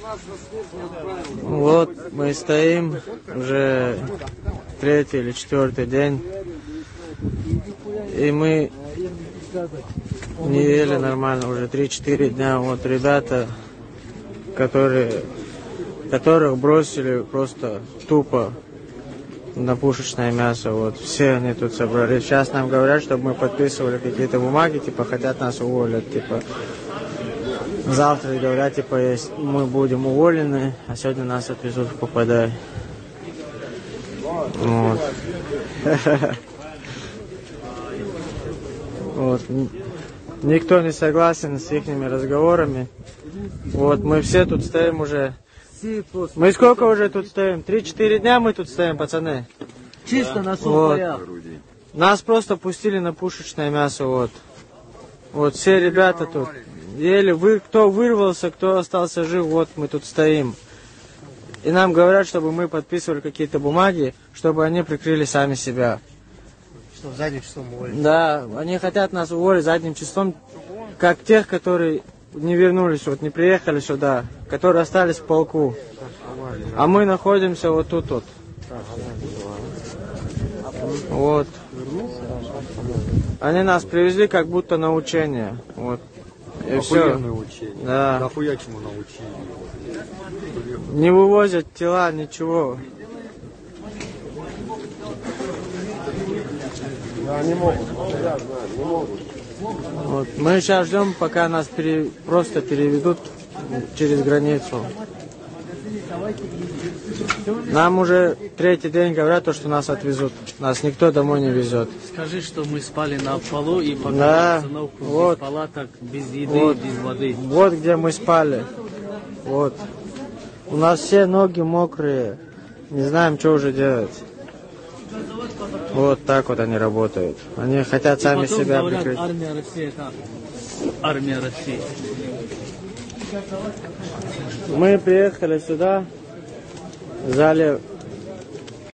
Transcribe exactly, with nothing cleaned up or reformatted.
Вот мы стоим уже третий или четвертый день, и мы не ели нормально уже три-четыре дня. Вот ребята, которые, которых бросили просто тупо на пушечное мясо, вот все они тут собрались. Сейчас нам говорят, чтобы мы подписывали какие-то бумаги, типа хотят нас уволить, типа завтра говорят, типа если мы будем уволены, а сегодня нас отвезут в Попадай. Вот. Вот. Никто не согласен с их разговорами. Вот мы все тут стоим уже. Мы сколько уже тут стоим? Три-четыре дня мы тут стоим, пацаны. Чисто на сухоях. Вот. Нас просто пустили на пушечное мясо, вот. Вот все ребята тут. Еле вы, кто вырвался, кто остался жив, вот мы тут стоим. И нам говорят, чтобы мы подписывали какие-то бумаги, чтобы они прикрыли сами себя. Что, задним числом уволить? Да, они хотят нас уволить задним числом, как тех, которые не вернулись, вот не приехали сюда, которые остались в полку. А мы находимся вот тут вот. Вот. Они нас привезли как будто на учение. Вот. И все. Учение. Да. Нахуя чему научили? Не вывозят тела, ничего. Да, не могут. Я знаю, не могут. Вот. Мы сейчас ждем, пока нас пере... просто переведут через границу. Нам уже третий день говорят, что нас отвезут. Нас никто домой не везет. Скажи, что мы спали на полу и пока да, обстановку вот. без палаток, без еды, Вот. без воды. Вот где мы спали. Вот. У нас все ноги мокрые. Не знаем, что уже делать. Вот так вот они работают. Они хотят И сами потом себя говорят, прикрыть. армия России это армия России. Мы приехали сюда, взяли